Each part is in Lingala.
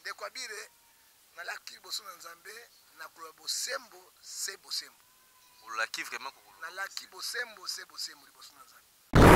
de kwabire na laki boso na nzambe na kula bosembo se bosembo olaki vraiment na laki bosembo se bosembo boso na nzambe.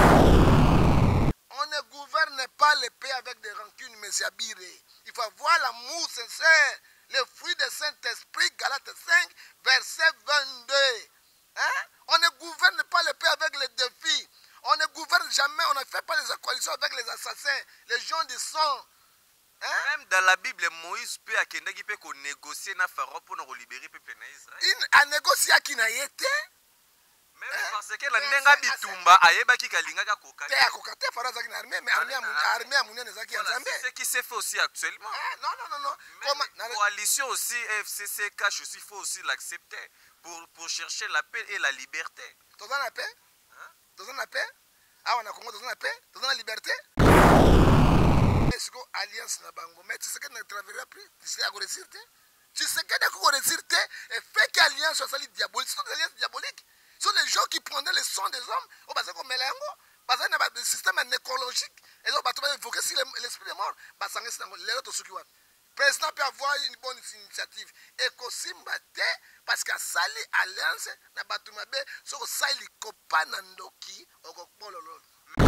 On ne gouverne pas le pays avec des rancunes, mais Abire. Il faut avoir l'amour sincère, le fruit du Saint-Esprit, Galates 5, verset 22. Hein? On ne gouverne pas le pays avec les défis. On ne gouverne jamais, on ne fait pas les coalitions avec les assassins, les gens du sang. Hein? Même dans la Bible, Moïse peut négocier na Pharaon pour nous libérer le peuple d'Israël. Il a négocié à qui n'a été. Même parce que la ndenga bitumba ayebaki kalingaka kokate. Te akokate faraza ki na armée mais armée amunene zaki ya Nzambe. C'est ce qui se fait aussi actuellement. Non. Comme la coalition aussi FCC cache aussi, il faut aussi l'accepter pour chercher la paix et la liberté. Toza na paix? Toza na paix? Awa na Congo toza na paix? Toza na liberté? Est-ce que alliance na bango mais tu sais que ne travaillera plus? Tu sais à réussir te? Tu sais que d'accord réussir te et fait qu'alliance soit sali diabolique, c'est une alliance diabolique. Ce sont les gens qui prenaient le sang des hommes, au bas comme Melango, parce qu'il y a des systèmes nécrologiques, et donc ils invoquer si l'esprit est mort, le président peut avoir une bonne initiative. Et Kosimbate, parce qu'il y a Sali Alliance, na Batumabe, so Sali Kopanandoki, Okokpololo.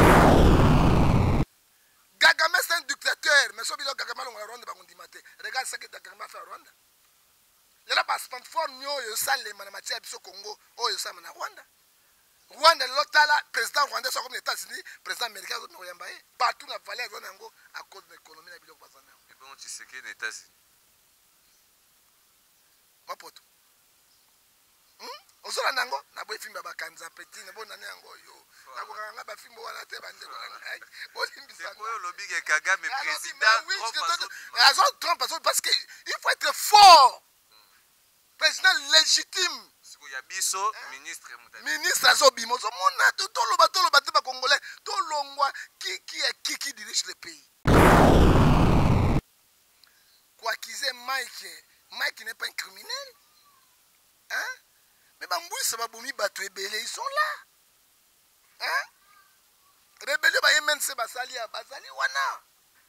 Gagame c'est un dictateur, mais so bilo Gagame on Rwanda bakondimate. Regarde ce que Gagame fait à Rwanda. Là passeport fort nyo yo sale mana matia biso Congo oyo sa na Rwanda. Rwanda lotala président rwandais soit comme les États-Unis, président américain zo no yamba partout na vallée zo nango à cause de l'économie na biloko bazana. Et bon tu sais que les États-Unis. Mapoto. Ozola nango na boy fimba bakanza petit na bona nango yo. Na ko kanga ba fimbo wana te bande ko nanga. C'est quoi le big Kagame président Trump parce que il faut être fort. Président légitime. Yabiso, ministre Azobimo, toloba te ba congolais, tolongwa qui dirige le pays. Quoi qu'ils aient Mike n'est pas un criminel. Hein? Mais Bambouy ça va boumi battre ils sont là. Hein? Rebelle ba yemen se basali wana.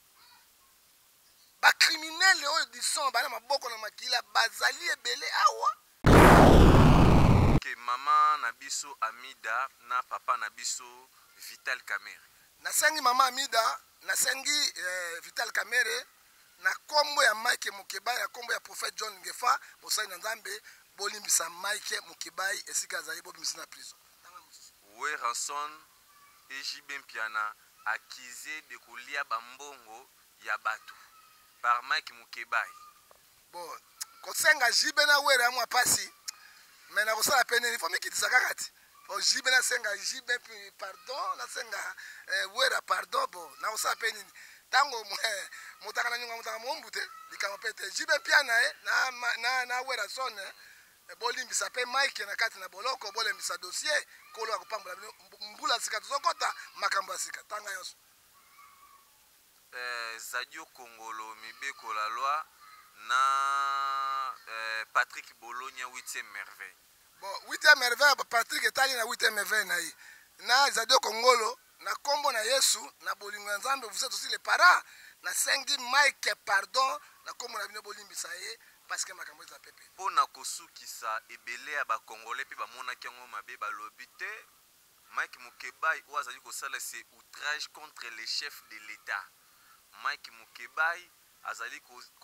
Ba criminel oyo disons ba na maboko na makila bazali ebele awa. Que maman Nabiso Amida na papa Nabiso Vital Kamerhe. Nasengi mama Amida, nasengi Vital Kamerhe na kombo ya Mike Mukebai ya kombo ya prophète John Ngefa bosai na Nzambe bolimbisa Mike Mukebai esika azali bobimbisa na prison. We ranson Ejibem Piana accusé de kolia bambongo ya batu par Mike Mukebai. Bon, kosenga jibe na wera mwa pasi. Mais na kosala pene il faut me kitisa kakati. Faut jibe na senga jibe pardon na senga wera pardon bon na kosala pene tango mutaka na nyunga mutaka mombute likama pete jibe pia na wera son bolimbisa pe Mike na kati na boloko bolimbisa dossier kolo akopambula mbula sika tozokota makambo sika tanga yoso. Zadio Kongolo Mibeko la loi na Patrick Bologna 8e merveille. Bon 8e merveille Patrick etali na 8e merveille na yi. Na Zadio Kongolo na kombo na Yesu na bolingo Nzambe vous êtes aussi les parents na sengi Mike pardon na kombo na bino bolimbisa ye parce que makambo za pepe. Pona kosukisa ebele ya ba Congolais pe ba mona kiango mabe ba lobite Mike Mukebai oazali kosala c'est outrage contre les chefs de l'État. Mike Mukebai azali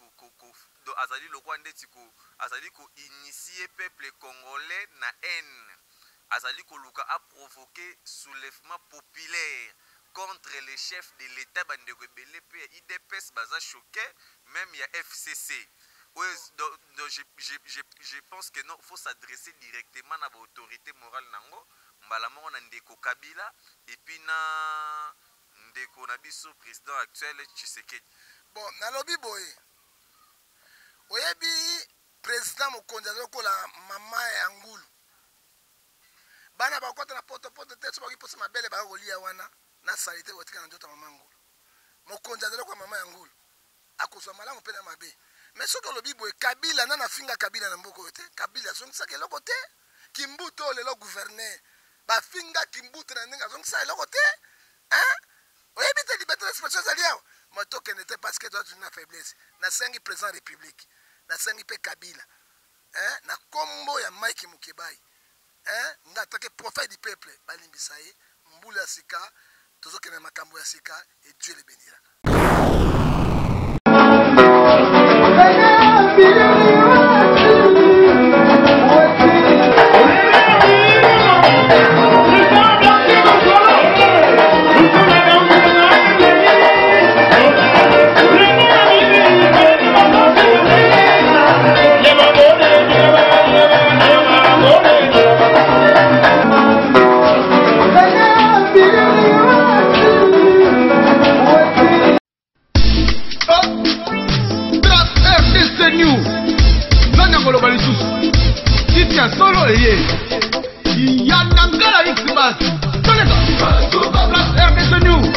initier peuple congolais na haine. Azali luka a provoqué soulèvement populaire contre les chefs de l'État bande rebelle pe IDPS baza choqué même il y a FCC. Donc je pense que non, faut s'adresser directement à l'autorité morale nango mbala moko na ndeko Kabila et puis na ndeko na biso président actuel Tshisekedi. Bon, nalobi boye. Oyebi président mokonzi azokola mama ya ngulu. Bana bakota na poto te so bakiposa mabele ba kolia wana na salite wotika na ndoto mama ngulu. Mokonzi azokola mama ya ngulu. Akozwa malamu pe na mabe. Mais soki olobi boye Kabila nana finga Kabila na mboko te. Kabila zongisa keloko te. Kimbuto lelo gouverneur. Ba finga Kimbuto na ndinga zongisa eloko te. Hein? Oyebi te liberté d'expression zali awa. moto qui n'était parce que toi tu n'as faiblesse na sengi président république na sengi pe Kabila na kombo ya Mike Mukebai nga atake prophète du peuple balimbisa ye mbula sika tozokende makambo ya sika et Dieu le bénira. Solo Yanangala Xbas RDC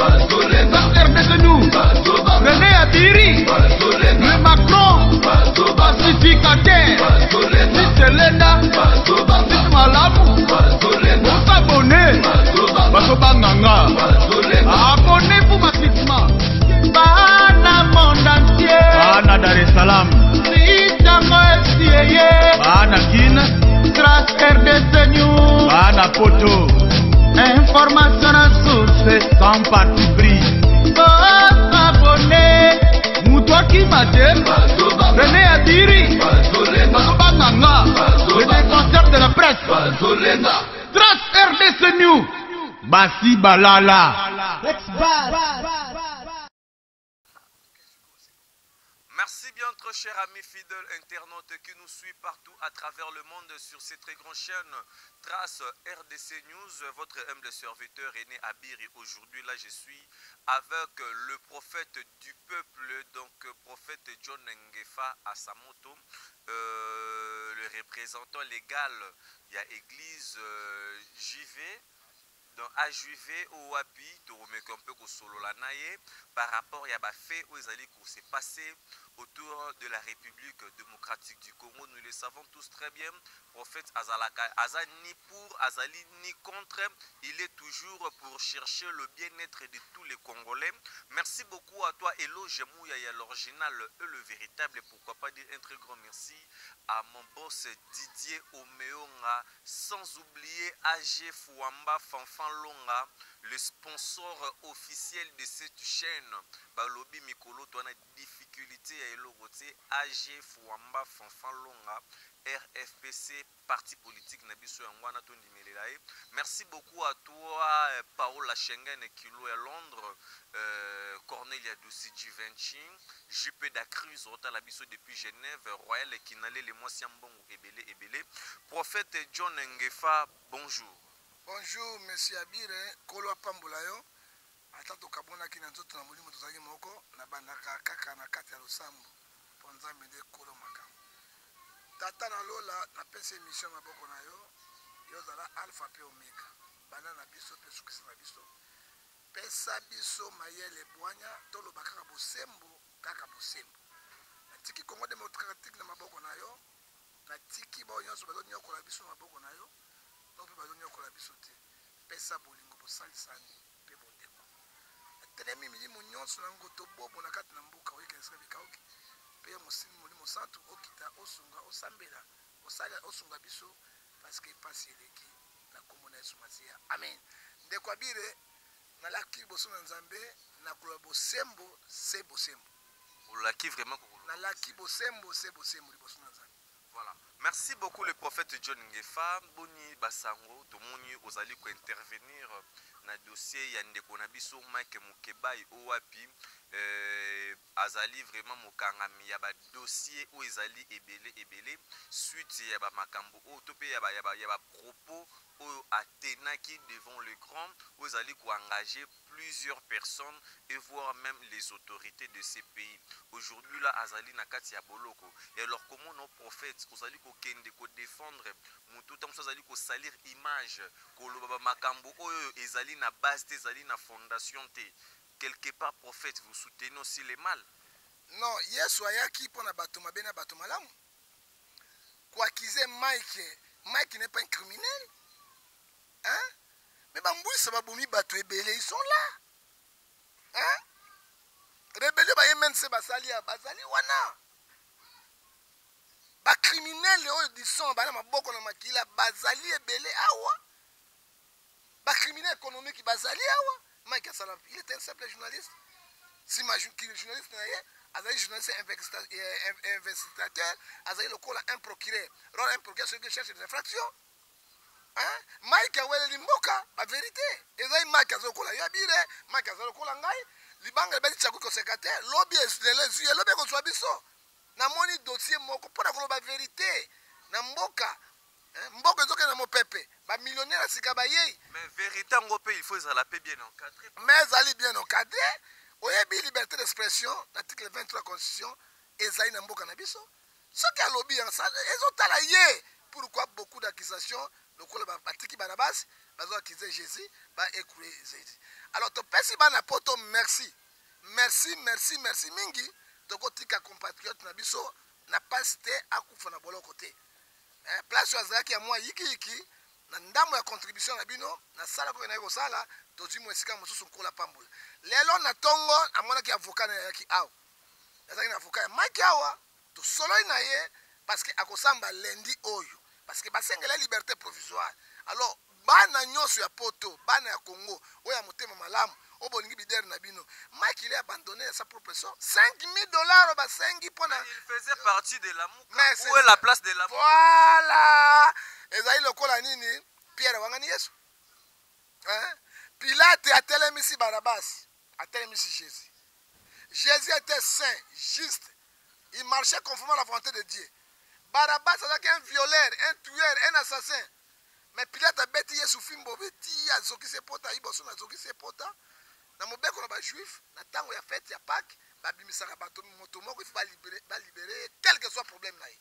News René Adiri le Macron pacificateur Selena Malamu abonné Banganga abonnez-vous massivement Bana monde entier Bana Dar es Salaam Bana Guinée grâce RDC News Bana Poto information à source sans parti pris abonné Moutouaki Madem René Adiri Banganga le défenseur de la presse grâce RDC News Bassi Balala. Merci bien très chers amis fidèles internautes qui nous suivent partout à travers le monde sur ces très grandes chaînes Trace RDC News, votre humble serviteur René Abiri. Aujourd'hui là je suis avec le prophète du peuple, donc prophète John Ngefa Asamoto, le représentant légal de l'église JV. Dans AJV au Wapi, tu remets un peu solo la naie par rapport à des faits où s'est passé autour de la République démocratique du Congo. Nous le savons tous très bien. Prophète Azalaka, Azal ni pour, Azali ni contre, il est toujours pour chercher le bien-être de tous les Congolais. Merci beaucoup à toi, Elo Jemouya, l'original et le véritable. Pourquoi pas dire un très grand merci à mon boss Didier Omeonga, sans oublier AG Fouamba Fanfan Longa, le sponsor officiel de cette chaîne. Balobi Mikolo, tu as une difficulté à Elogoté, AG Fouamba Fanfan Longa, RFPC, parti politique Nabiso Yangwana Tondimelaye. Merci beaucoup à toi, Paola Schengen, Kilo à Londres, Cornelia Dussi Givenchy, JP Dacruz, Rotalabiso depuis Genève, Royal Kinale, les Moisiambongo, Ebele. Prophète John Ngefa, bonjour. Bonjour, monsieur Abire, Kolo Pambulayo. Atato kabona ki na nzoto na mulimo tozali moko na bandaka kaka na kati ya losambo ponza mede kolo makambo. Tata na lola na pese émission maboko na yo yozala alpha pe omega. Bana na biso pe sukisa na biso. Pesa biso mayele bwanya tolo bakaka bosembo kaka bosembo. Na tiki Congo démocratique na maboko na yo. Na tiki ba nyonso bazo nyokola biso maboko na yo. Non pe bazo nyokola biso te. Pesa bolingo bosalisani pe bondeko. Telemi milimo nyonso na ngoto bobo na kati na mbuka oyekelesa bikaoki. Pe musimi mulimo santu okita osunga osambela osala osunga biso parce que passe eleki na komona Yesu Masia. Amen. Ndeko Abire na laki boso na Nzambe na kula bosembo se bosembo. Olaki vraiment na laki bosembo se bosembo liboso na Nzambe. Voilà. Merci beaucoup le prophète John Ngefa. Boni Basango, Tomoni Ozali ko intervenir na dossier ya ndeko na biso Mike Mukebai Owapi. Azali vraiment mokangami ya ba dossier o ezali ebele suite ya ba makambo o topé ya ba propos o atenaki devant le grand o ezali ko engager plusieurs personnes et voire même les autorités de ces pays. Aujourd'hui là azali na kati ya boloko. Et alors comment nos prophètes ozali ko kende ko défendre mutu tam ozali ko salir image ko lo ba makambo o ezali na base te ezali na fondation te. Quelque part, prophète, vous soutenez aussi les mal. Non, Yesu ayaki pour na bato mabe na bato malamu. Quoi qu'ils Mike n'est pas un criminel. Hein? Mais bambou ça va boumi bato ebele, ils sont là. Hein? rébellion ba MNC basali wana ba criminel oyo disons bana maboko na makila bazali ebele awa ba criminel économique bazali awa Mike Asala il était un simple journaliste si ma journaliste na ye azali journaliste investigateur azali lokola un procureur rôle un procureur celui qui cherche des infractions hein Mike awele limboka ba vérité ezali Mike azokola yabire Mike azokola ngai libanga beti chaku ko secrétaire lobby les lobby ko swabiso na moni dossier moko pona ko ba vérité na mboka mboka ezoke na mopepe ba millionnaire sika ba yei mais vérité ngo pe il faut ezala pe bien encadré mais ezali bien encadré oyebi liberté d'expression l'article 23 constitution ezali na mboka na biso soki alobi ezotala ye pourquoi beaucoup d'accusations lokola batiki bana basi bazo accuser Jésus ba écrouler Jésus alors topesi bana poto merci mingi tokotika compatriote na biso na pasi te akufa na boloko te place azalaki ya mwa yiki na ndambo ya contribution na bino na sala ko na kosala tozi mo esika mosusu nkola pambula lelo na tongo amonaki avocat na yaki awa azaki na avocat ya maki awa tosoloi na ye parce que akosamba lundi oyo parce que basengela liberté provisoire alors bana nyonso ya poto bana ya Congo oyo ya motema malamu obolingi bidere na bino Mike il a abandonné sa propre son $5,000 basengi pona il faisait partie de la Mouka où est la place de la Mouka voilà ezali lokola nini Pierre wangani Yesu hein Pilate atelemisi Barabas atelemisi Jésus Jésus était saint juste il marchait conformément à la volonté de Dieu Barabas était un violeur un tueur un assassin mais Pilate a beti Yesu fimbo beti azokise pota iboso na zokise pota na mobeko na ba juif na tango ya fête ya Pâques ba bimisaka bato moto moko il faut ba libérer quel que soit problème na ye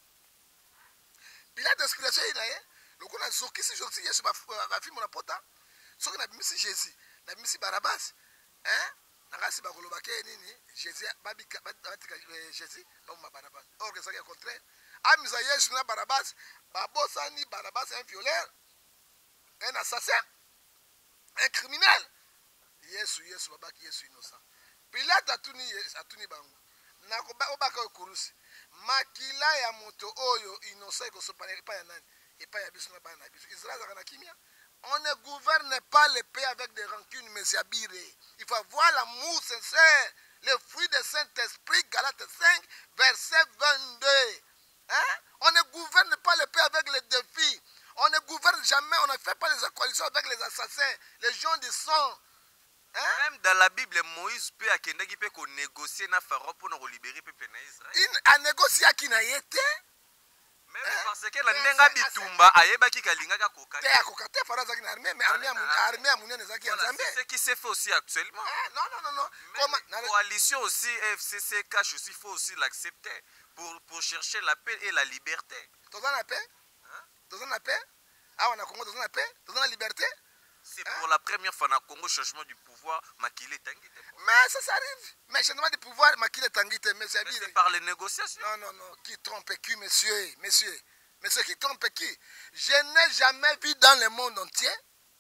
Pilate explication ina ye lokona zokisi Yesu ba fimbo na pota soki na bimisi Jésus na bimisi Barabas hein nakasi ba koloba ke nini Jésus babika batika Jésus ba mu Barabas or que ça est contraire amisa Yesu na Barabas babosani Barabas un violeur un assassin un criminel Yesu babaki Yesu innocent Pilate atuni bango nako obaka okurusi makila ya moto oyo innocent ekosopana epa ya nani epa ya biso na bana biso Israël zakana kimia on ne gouverne pas le pays avec des rancunes mais Abire il faut avoir l'amour sincère le fruit du Saint-Esprit Galates 5 verset 22 hein on ne gouverne pas le pays avec les défis on ne gouverne jamais on ne fait pas les coalitions avec les assassins les gens du sang. Hein? Même dans la Bible, Moïse peut akendaki pe ko négocier na Pharaon pour nous libérer peuple na Israël. Il a négocié à qui na yete. Même parce que la ndenga bitumba ayebaki kalingaka kokate. Te akokate Pharaon zaki na armée mais armée amunene zaki ya Nzambe. C'est ce qui se fait aussi actuellement. Non. Comme la coalition aussi FCC cache aussi faut aussi l'accepter pour chercher la paix et la liberté. Tozana la paix? Hein? Tozana la paix? Ah on a Congo tozana la paix? Tozana la liberté? C'est pour la première fois dans le Congo, changement du pouvoir, Makile Tanguite. Mais ça arrive. Mais changement du pouvoir, Makile Tanguite, mais c'est par les négociations. Non. Qui trompe qui, monsieur? Monsieur qui trompe qui? Je n'ai jamais vu dans le monde entier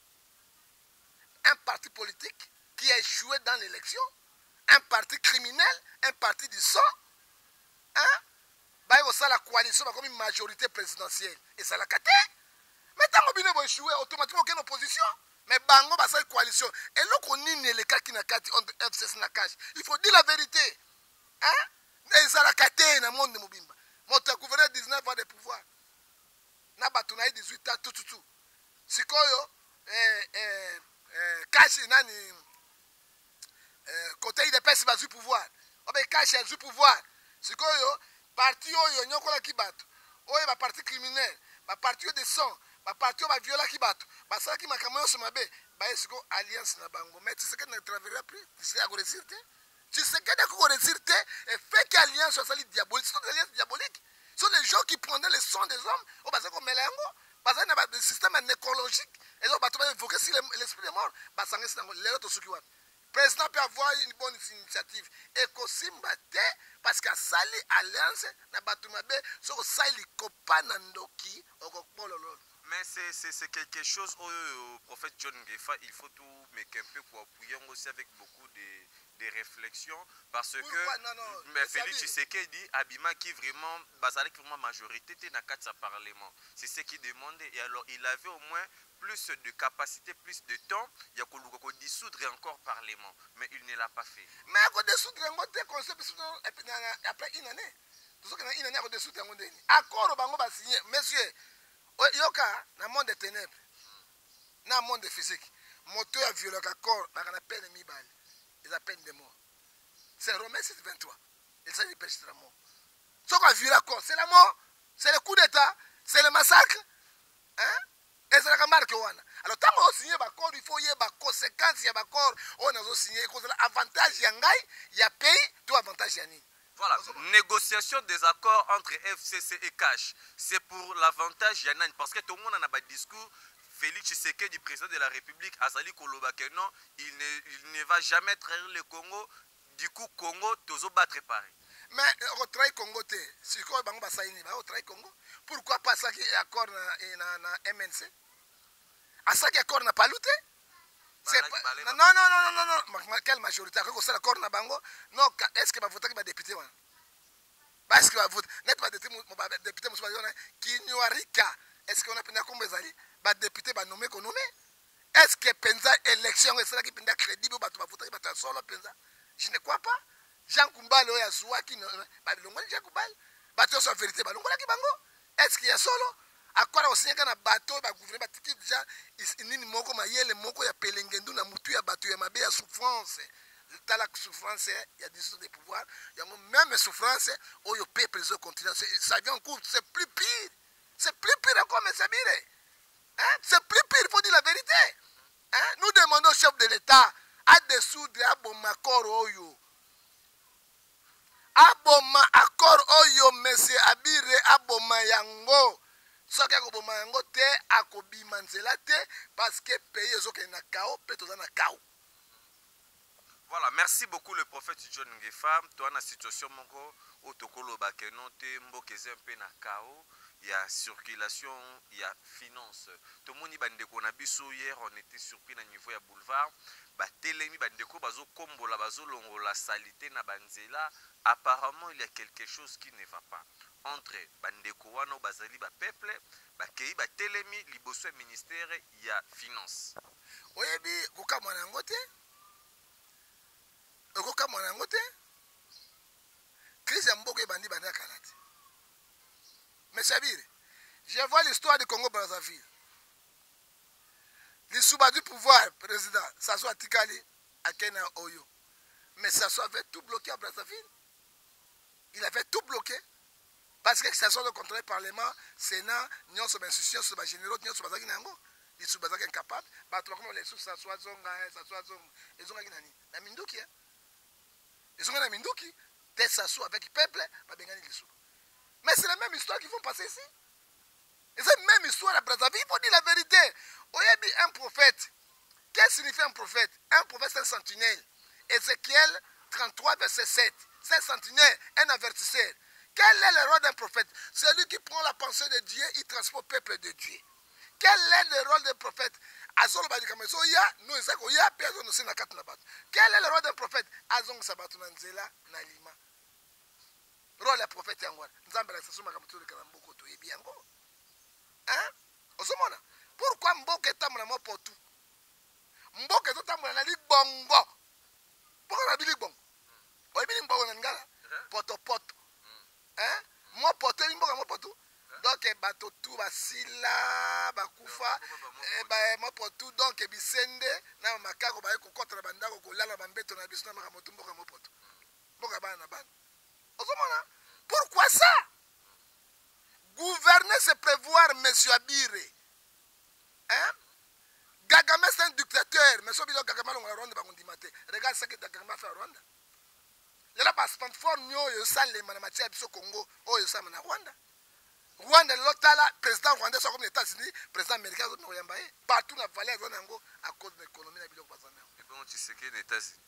un parti politique qui a échoué dans l'élection, un parti criminel, un parti du sang. Hein? Bah, ça la coalition, comme une majorité présidentielle. Et ça l'a caté. Mais tant que vous échoué, automatiquement, aucune opposition. Mais bango basa coalition et là qu'on nini les cas qui na kati entre FCC na cash il faut dire la vérité hein les alakate na monde mobimba moto gouverner 19 ans de pouvoir na batuna 18 ans tout sikoyo cash nani côté il pèse bazu pouvoir obe cash a du pouvoir sikoyo parti oyo nyokola kibato oyo ba parti criminel ba parti de sang ba parti ba viola kibato ba sala ki makamyo so mabe ba esiko alliance na bango mais tu sais que na travailler plus tu sais agora resirte tu sais que d'accord resirte et fait qu'alliance soit sali diabolique sont des alliances diaboliques sont les gens qui prenaient le sang des hommes au basa ko melango basa na ba système écologique et donc ba to évoquer si l'esprit est mort ba sanga sinango lelo to suki wapi président peut avoir une bonne initiative et kosimba te parce que sali alliance na batumabe so sali kopana ndoki okopololo. Mais c'est quelque chose au prophète John Gefa, il faut tout mais un peu pour appuyer aussi avec beaucoup des réflexions parce Pourquoi? que Non, mais Félix Tshisekedi Abima qui vraiment basalik vraiment majorité dans le parlement. C'est ce qu'il demandait. Et alors il avait au moins plus de capacité, plus de temps, il y a dissoudre encore le parlement, mais il ne l'a pas fait. Mais à dissoudre après une année. Tout ce qu'on a une année à dissoudre accord bango ba signé monsieur yoka na monde des ténèbres. Na monde physique. Moteur a violé l'accord, il a peine de balles. Il a peine de mort. C'est Romains 6:23. Il s'agit de pécher la mort. Ce qu'on a violé l'accord, c'est la mort, c'est le coup d'état, c'est le massacre. Hein? Et c'est la marque. Alors, tant qu'on a signé l'accord, il faut y avoir des conséquences. Il y a l'accord, on a signé avantage, il y a pays, tout avantage, il y a ni. Voilà, négociation des accords entre FCC et CASH. C'est pour l'avantage, Yann, parce que tout le monde en a pas de discours. Félix Tshisekedi, du président de la République, Azali Koloba, que non, il ne va jamais trahir le Congo. Du coup, Congo, toujours battre Paris. Mais on trahit Congo, si on trahit Congo, pourquoi pas ça qui est accord na MNC? À ça qui est accord na pas lutté? Non. Quelle majorité? C'est l'accord na bango? Non, est-ce que va voter qui député? Est-ce que va voter? Net pas député, qui n'y a rien. Est-ce qu'on a pris comme les alliés? Bah député bah nommé qu'on nommé. Est-ce que penza élection est cela qui penza crédible bah tu vas voter bah tu solo penza? Je ne crois pas. Jean Kumbalo ya Zoua qui bah longo Jean Kumbal bah tu as vérité bah longo la ki bango. Est-ce qu'il y a solo? À quoi on signe kana bateau bah gouverner bah tiki déjà nini moko mayele moko ya pelengendu na mutu ya bateau ya mabe ya souffrance. La souffrance, il y a des choses de pouvoir, il y a même souffrance où le peuple continue. Ça vient en cours, c'est plus pire. C'est plus pire encore, mais c'est pire. Hein? C'est plus pire, il faut dire la vérité. Hein? Nous demandons au chef de l'État à dissoudre Aboma-Accord Oyo. Aboma-Accord Oyo, monsieur Abire Aboma Yango. Ce qui est Aboma Yango, c'est Akobi Manzelate, parce que le pays est na chaos, peut-être na chaos. Voilà, merci beaucoup le prophète John Ngefa. Toi, la situation mongo au tokolo bakeno te mbokeze un peu na chaos. Il y a circulation, il y a finance. Tout le monde bandeko na biso hier, on était surpris na niveau ya boulevard. Ba telemi bandeko bazo kombola bazo longola salité na banzela. Apparemment, il y a quelque chose qui ne va pas. Entre bandeko wano bazali ba peuple, ba kei ba telemi liboso ministère il y a finance. Oyebi kuka mwana ngote? Okoka mwana ngote? Crise ya mboko ebandi bandi ya kalati. Mais Sabir, je vois l'histoire du Congo-Brazzaville. L'issouba du pouvoir, président, ça soit Tikali, à Kenya Oyo. Mais ça soit avait tout bloqué à Brazzaville. Il avait tout bloqué. Parce que ça soit le contrôle parlement, Sénat, Nyon sur l'institution, sur les généraux, Nyon sur les Nango. L'issouba est incapable. Comment les sous, ça soit Zonga, ça soit Zonga. Ils ont gagné. La Minduki, hein? Ils ont gagné la Minduki. Dès ça soit avec le peuple, pas bien gagné l'issouba. Mais c'est la même histoire qui vont passer ici. Et c'est la même histoire à Brazzaville. Il faut dire la vérité. Oyebi, un prophète. Qu'est-ce que signifie un prophète? Un prophète, c'est un sentinelle. Ézéchiel 33, verset 7. C'est un sentinelle, un avertisseur. Quel est le rôle d'un prophète? Celui qui prend la pensée de Dieu, il transporte le peuple de Dieu. Quel est le rôle d'un prophète? Quel est le rôle d'un prophète? Azong Sabatou Nanzela Nalima. Rôle le prophète yango nzambe la sasuma kamutulu kana mboko to yebi yango hein osomona pourquoi mboka etamula mo potu mboka etamula na libongo pourquoi na bilibongo oyebili mbongo na ngala poto poto hein mo poto mboka mo potu donc bato tu basila bakufa mo potu donc bisende na makako ba kokota na bandako kolala bambeto na biso na makamotu mboka mo poto mboka bana na bana. Pourquoi ça? Gouverner, c'est prévoir M. Abire. Hein? Gagame, c'est un dictateur. Mais si Gagame a Rwanda, regarde ce que Gagame a fait à Rwanda. Il a pas de forme, il y a les manamatières au Congo, il y a Rwanda. Rwanda, l'autre président rwandais, comme les États-Unis, président américain, partout dans la vallée à cause de l'économie. Et comment tu sais qu'il y a les États-Unis?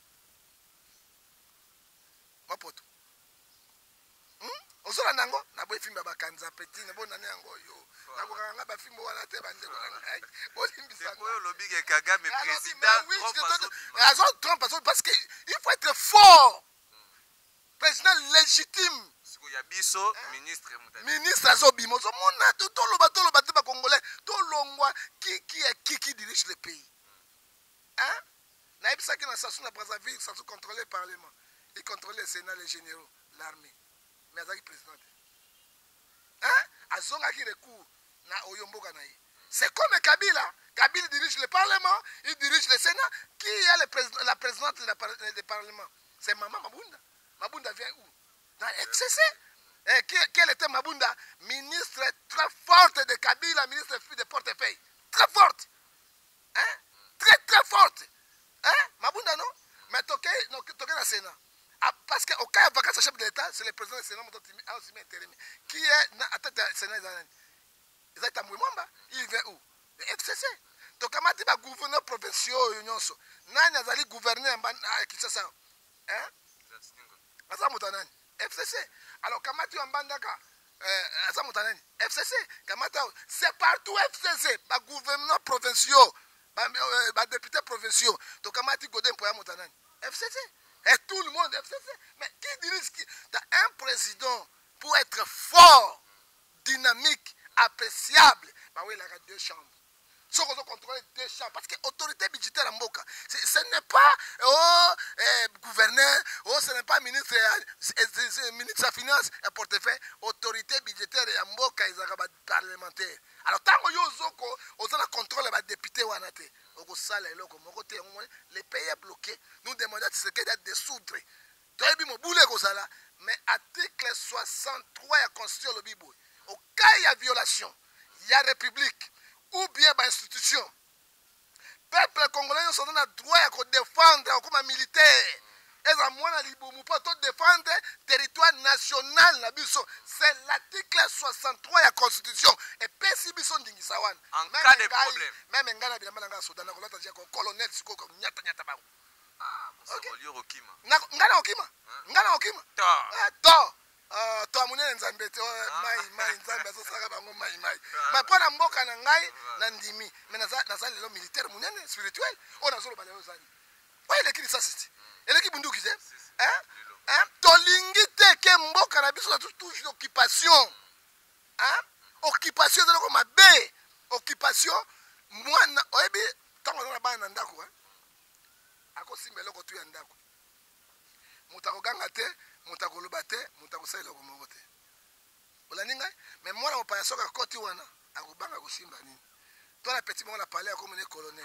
Ma pote. Osola nango na boy fimba bakanza petit na bona nango yo nakokanga bafimbo wana te bandeko na ngai bolimbisa oyo lobi ke Kagame président Trump parce que il faut être fort président légitime ya biso ministre azobima ozomona toloba te bakongolais tolongwa qui dirige le pays hein nayebisaki na Sassou na Brazzaville Sassou contrôler le parlement il contrôle le sénat les généraux l'armée mais azaki président hein azongaki recours na oyomboka na ye c'est comme Kabila dirige le parlement il dirige le sénat qui est la présidente du parlement c'est Maman Mabunda vient où dans FCC quel était Mabunda ministre très forte de Kabila ministre de portefeuille très forte hein très forte hein Mabunda non mais toqué dans le Sénat parce que au cas de vacances chef de l'État c'est le président du Sénat qui est à tête du Sénat il vient où le FCC donc amati ba gouverneur provinciaux nyonso nani azali gouverneur à Kinshasa hein asa mutanani FCC alors kamati ambandaka asa mutanani FCC kamata c'est partout FCC ba gouverneur provinciaux ba députés provinciaux donc kamati godin pour mutanani FCC et tout le monde FCC mais qui dirige qui un président pour être fort dynamique appréciable bah oui il a deux chambres ceux qui ont contrôlé deux chambres parce que autorité budgétaire en Mboka ce n'est pas gouverneur ce n'est pas ministre ministre des finances et portefeuille autorité budgétaire en Mboka ils ont parlementaire alors tant que yozoko aux a contrôle les députés ou anate au sale loko mokote les pays est bloqué nous demandons ce qu'il y a dissoudre toyebi mobule kozala mais article 63 ya constitution le bibo au cas il y a violation il y a république ou bien par institution peuple congolais sont dans le droit de défendre comme militaire et à moi libomu pour défendre territoire national la biso c'est l'article 63 de la constitution et pesi biso ndingisa wana en cas de problème même ngana bila malanga soda na kolata dia ko colonel siko ko nyata bango ngana okima to amunene nzambe te mai nzambe azosaka bango mai mais pona mboka na ngai na ndimi mais naza lelo militaire munene spirituel o nazoloba lelo zani oye lekili sasiti eleki bunduki te hein tolingi te ke mboka na biso toujours occupation hein occupation ezalaka mabe occupation mwana oyebi ntango na bana na ndako akosimba eloko tu ya ndako moto akoganga te moto akoloba te moto akosala eloko moko te olandi ngai mais mwana mopaya soki akoti wana akobanga kosimba nini to na petit moko na palais akomone colonel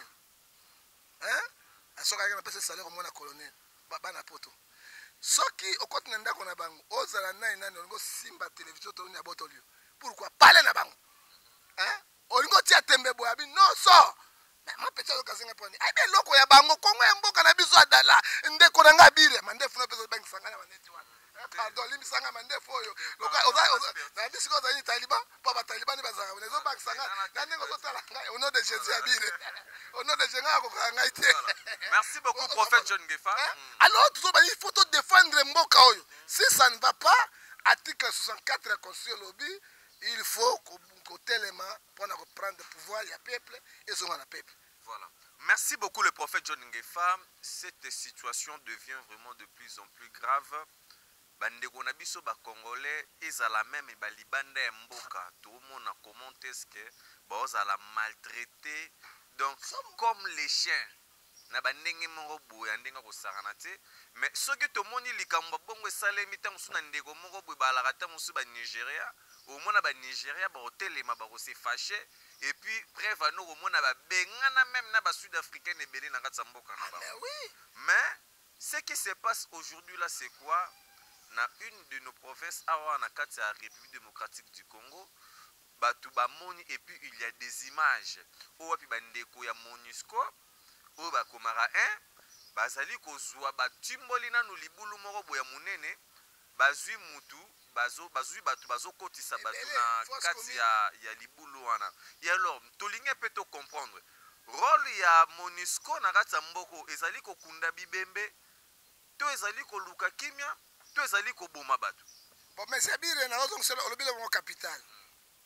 hein asoki ayaki na pesa salaire omona colonel bana poto soki okoti na ndako na bango ozala nani olingo simba télévision toloni ya botolio pourquoi parler na bango hein olingo tia tembe boya bi non so ma pesa okazinga poni ai be loko ya bango kongo ya mboka na biso adala ndeko na nga bire mandefu na pesa bangi sangana maneti wana pardon limisanga mandefu oyo loka na bisiko za ni taliban pa ba taliban bazanga nezo bangi sangana na ndeko zotala ngai au nom de Jésus ya bire au nom de Jésus ngako ngai te merci beaucoup prophète John Ngefa alors il faut te défendre mboka oyo si ça ne va pas article 64 de la constitution lobby il faut côté les mains pour prendre le pouvoir il y a peuple et son peuple. Voilà. Merci beaucoup le prophète John Ngefa. Cette situation devient vraiment de plus en plus grave. Bandeko na biso ba congolais ezala même ba libanda ya mboka tout le monde a commenté ce que bazala maltraité donc comme les chiens na bandenge moko boya ndenga ko sarana te mais soki to moni likambo bongo esalemi tango suna ndeko moko boya balaka tango su ba Nigeria au mona ba Nigeria ba hotelema ba ko se fâché et puis preuve à nous au mona ba bengana même na ba sud-africain ebele na katsa mboka na ba mais ce qui se passe aujourd'hui là c'est quoi na une de nos provinces awa na katsa ya République démocratique du Congo batu ba moni et puis il y a des images o wapi ba ndeko ya MONUSCO o ba komara bazali kozwa batimboli nanu libulu moko boya munene bazwi mutu bazwi batu bazokotisa batu na kati ya libulu wana ya alors tolinge pe to comprendre rôle ya MONUSCO na kati ya mboko ezali kokunda bibembe to ezali koluka kimia to ezali koboma batu bon mais c'est bien na raison que c'est le capital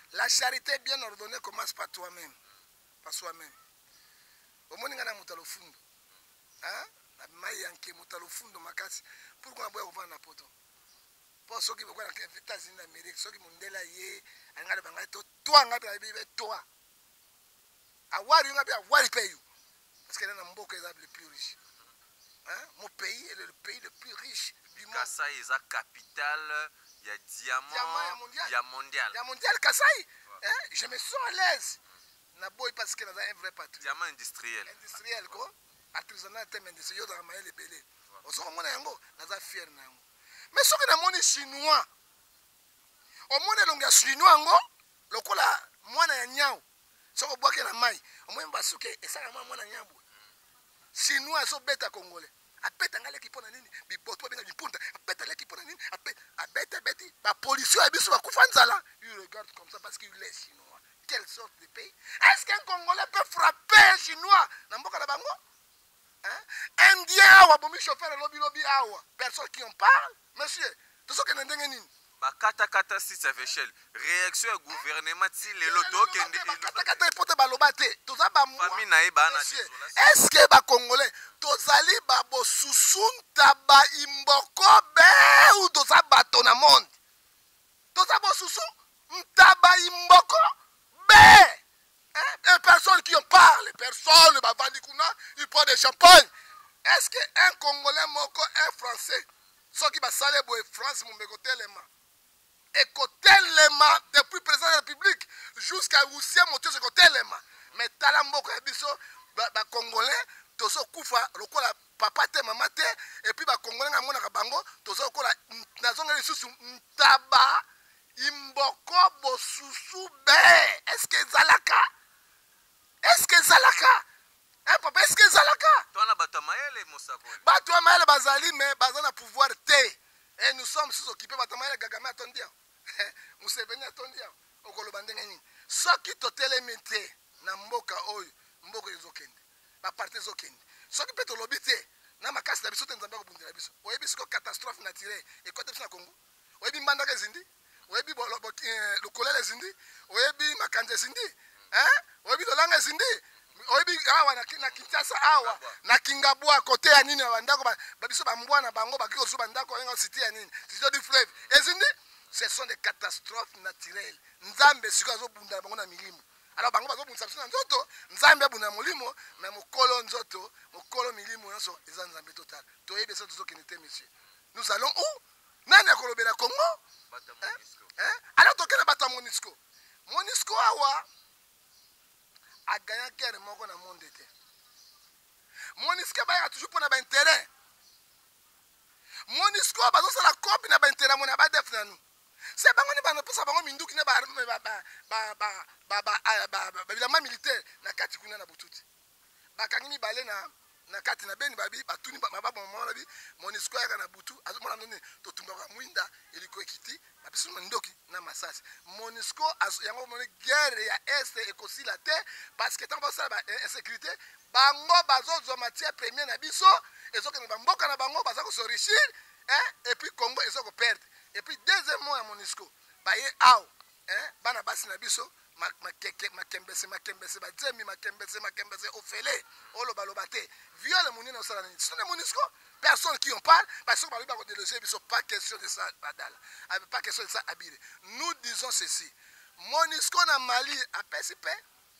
La charité bien ordonnée commence par toi-même. Par soi-même. Au moins, il y a un fundo. Hein? Mayanke mutalo fundo makasi. Pourquoi on va vendre na poto? Pour ceux qui vont dans les États-Unis d'Amérique, ceux qui m'ont délayé, on a des toi, on a des toi. Avoir une avoir paye. Parce que là, on a le plus riche. Hein? Mon pays est le pays le plus riche du monde. Kasai est la capitale, il y a diamant, il y a mondial. Il y a mondial Kasai. Hein? Je me sens à l'aise. Naboy parce que nous avons un vrai patrie. Diamant industriel. Industriel quoi? Artisanal thème industriel dans la les belé. On se remonte à ngo, nous avons fier na ngo. Mais ce que nous avons chinois. Au moins longa chinois ngo, lokola mwana ya nyao. Soko boake na mai. Au moins basuke esala mwana nyambo. Chinois so beta congolais. Apeta ngale kipona nini? Biboto benga bipunta. Apeta le kipona nini? Apeta beti. Ba policier abiso ba kufa nzala. Il regarde comme ça parce qu'il est chinois. Quelle sorte de pays? Est-ce qu'un Congolais peut frapper un Chinois? Namboka na bango? Hein? Indien awa bomi chauffeur lobby awa. Personne qui en parle? Monsieur, tout ce que nous avons bakata si ça fait shell réaction du gouvernement ti le loto kende bakata pote balobate toza ba famille na eba na est-ce que ba congolais tozali ba bosusunta ba imboko be ou toza bato na monde toza bosusu ntaba imboko be hein personne qui en parle personne ba vandikuna il prend des champagne est-ce que un congolais moko un français ceux qui ba salé boy France mon bekotelema ekotelema depuis président de la République jusqu'à Russie moto ce kotelema mais tala mboko ya biso ba congolais tozo kufa lokola papa te mama te et puis ba congolais nga mona ka bango tozo kola nazonga lisusu ntaba imboko bosusu be est-ce que zalaka hein papa est-ce que zalaka tona batamayele mosako batamayele bazali mais bazana pouvoir te. Et nous sommes sous occupés par Tamara Gagame attendia. Museveni attendia. Okoloba ndenge nini. Soki totelemete na mboka oyo, mboka ezokende. Ba parti ezokende. Soki pe tolobi te na makasi na biso te nzambe ko bundela biso. Oyebi siko catastrophe naturelle et côté biso na Congo. Oyebi mbanda ka zindi. Oyebi lokolele zindi. Oyebi makanje zindi. Hein? Oyebi lolanga zindi. Oyebi awa na Kinshasa awa na Kingabwa côté ya nini bandako babiso bambwana bango bakiko zo bandako yenga cité ya nini cité du fleuve ezindi ce sont des catastrophes naturelles nzambe siko zo bunda bango na milimo alors bango bazo bunda biso na nzoto nzambe bunda molimo mais mokolo nzoto mokolo milimo nyonso eza nzambe total toyebi ça tozo kinete monsieur nous allons où nani akolobela Congo hein alors tokena bata Monisco awa a gagné guerre moko na monde te Monisco ba toujours pour na ba intérêt Monisco ba zo sala copie na ba intérêt mona ba def na nous c'est bango ni bana posa bango minduki na ba évidemment militaire na kati kuna na bututi bakangi ni balé na kati na beni babi batuni mababo mona bi Monisco ya na butu azomona nini to tumbaka mwinda eliko ekiti babisu ndoki na masasi Monisco yango mona guerre ya est ekosila te parce que tant ça ba insécurité bango bazozo matière première na biso ezoka na mboka na bango bazako s'enrichir hein et puis Congo ezoko perdre et puis deuxièmement ya Monisco baye aw hein bana basi na biso makembese badzemi makembese ofele oloba te viole monina osala nini c'est Monisco personne qui en parle parce que balobi ba ko déloger biso pas question de ça badala pas question de ça abile nous disons ceci Monisco na Mali apesi pe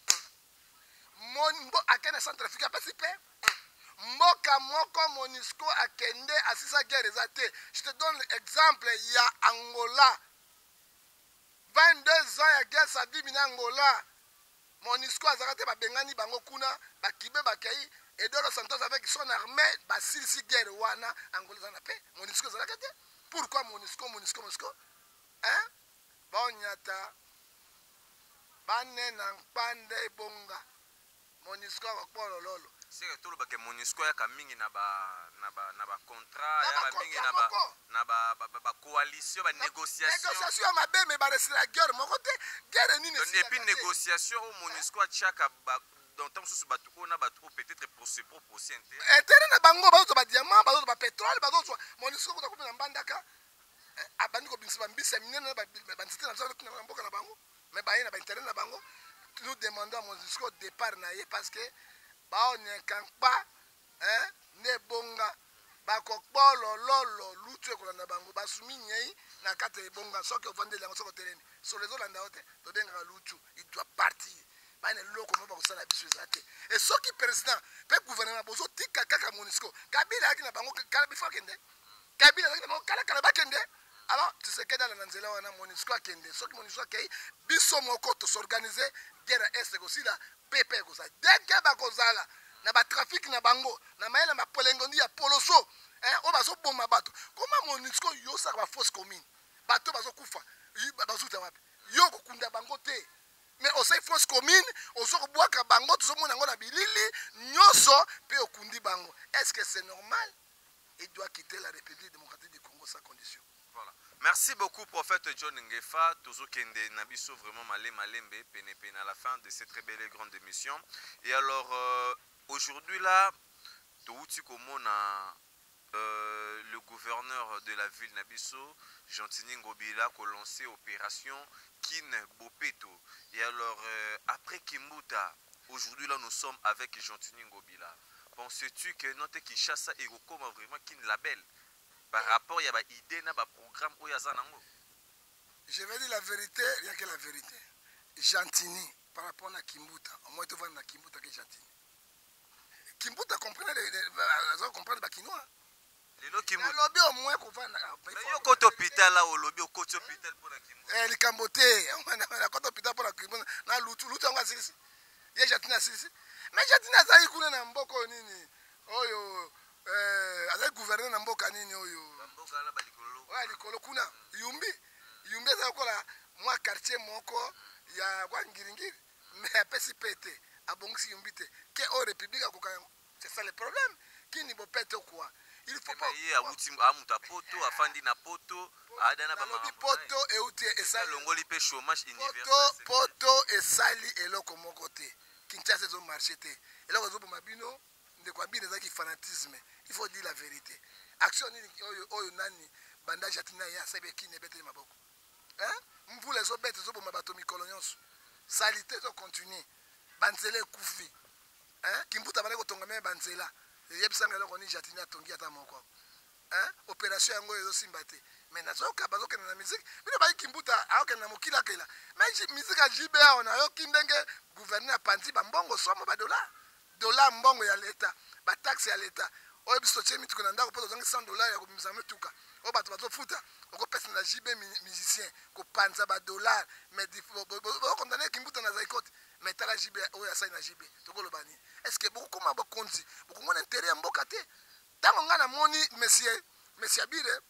Monbo akena Centrafrique apesi pe mboka moko Monisco akende asisa guerre ezate je te donne l'exemple ya Angola 22 ans ya guerre sa vie mina Angola Monisco azakate ba bengani bango kuna bakibe bakai Eduardo Santos avec son armée basilisi guerre wana Angola za na pe Monisco azakate pourquoi Monisco hein bonyata banena pande bonga Monisco akpolo lolo c'est que tout le bac Monisco ya kamingi na ba contrat ya mingi na ba coalition ba négociation mabe mais ba resila guerre moko te guerre nini et puis négociation au Monisco chaka dans temps sous batu on a batu peut-être pour ses propres intérêt na bango bazo ba diamant bazo ba pétrole bazo Monisco ko na mbandaka abandi ko binisa mbisa minene ba ntite na mboka na bango mais baye na baintérêt na bango. Nous demandons à MONUSCO départ naye parce que on ne campe pas hein ne bonga bakokbo lolo lutu ekolanda bango basumi nyei na kata ebonga soki ovandeli yango soki otelemi so les olanda ote tobengaka lutu il doit partir bana loko mo bakosala biso eza te et soki président pe gouvernement bozotika kaka MONUSCO Kabila yaki na bango kala bifo kende Kabila yaki na bango kala bakende. Alors, tu sais que dans la Nanzela, on a MONUSCO à Kende. Ce qui MONUSCO a biso moko to s'organiser guerre est aussi là pepe ko ça. Dès que ba ko zala na ba trafic na bango, na maela ma polengondi ya poloso, hein, o bazo bomba bato. Comment MONUSCO yo sa ba fausse commune. Bato bazo kufa. Bazo ta wapi. Yo ko kunda bango te. Mais o sai fausse commune, o so ko boaka bango to so mona ngo na bilili, nyoso pe o kundi bango. Est-ce que c'est normal? Il doit quitter la République démocratique du Congo sans condition. Voilà. Merci beaucoup, prophète John Ngefa. Tozo Kende Nabiso, vraiment malembe, pene à la fin de cette très belle et grande émission. Et alors, aujourd'hui là, Touti Komona, le gouverneur de la ville Nabiso, Gentini Ngobila, a lancé opération Kin Bopeto. Et alors, après Kimbuta, aujourd'hui là, nous sommes avec Gentini Ngobila. Penses-tu que notre Kinshasa est vraiment Kin Label? Par rapport à l'idée de programme où il y a Zanango. Je vais dire la vérité, rien que la vérité. Gentini, par rapport à Kimbuta, au moins tu vois na Kimbuta que Gentini. Kimbuta comprend les Kinois. Les lots Kimbuta. Le lobby au moins qu'on va. Mais il y a un côté hôpital là, au lobby, au côté hôpital pour la Kimbuta. Eh, les Camboté, on a un côté hôpital pour la Kimbuta. Na lutu on va ici. Il y a Gentini ici. Mais Gentini a zaï koulé na mboko nini. Oyo. Avec gouverneur na mboka nini oyo mboka na balikolo wa likolo kuna yumbi za kola mwa quartier moko ya kwa ngiringiri mais apesi pete abongisi yumbi te ke o république akoka c'est ça le problème kini bo pete quoi il faut pas y a uti amuta poto afandi na poto adana ba mama poto e uti esali longoli pe chômage universel poto esali eloko moko te Kinshasa zo marché te eloko zo mabino de quoi bien des fanatisme. Il faut dire la vérité. Action oyo nani bandage atina ya sebe ki ne bete maboko. Hein? Mvu les obete zo bomba bato mikolo nyonso. Salité zo continue. Banzele kufi. Hein? Kimbuta bana ko tonga me banzela. Yebisanga loko ni jatina tongi ata moko. Hein? Opération yango ezo simbate. Mais nazo ka bazo kena na musique. Bino ba Kimbuta aoke na mokila kela. Mais musique a JBA on a yo kindenge gouverneur panzi ba mbongo somo ba dollar mbongo ya leta ba taxe ya leta oyo biso chemi tukona ndako poto zongi $100 ya kubimisa metuka o bato bazofuta oko pesa na JB musicien ko panza ba dollar mais bo condamner Kimbuta na zaikote mais tala JB oyo ya sai na JB tokolo bani est-ce que beaucoup koma ba konzi beaucoup mon intérêt mboka te tango ngana moni monsieur Abire